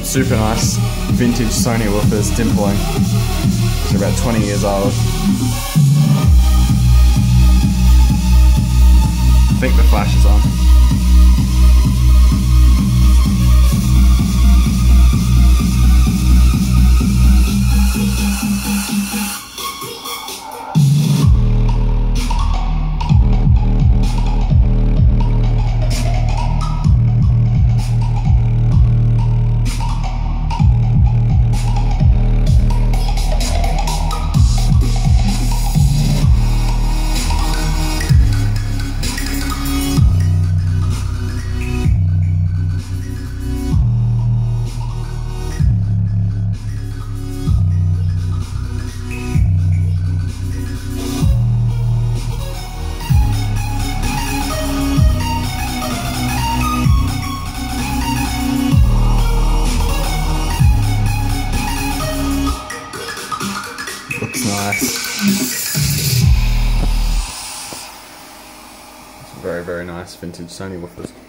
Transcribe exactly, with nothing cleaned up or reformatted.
Super nice vintage Sony woofers, dimpling. They're about twenty years old. I think the flash is on. Looks nice. Very, very nice vintage Sony woofers.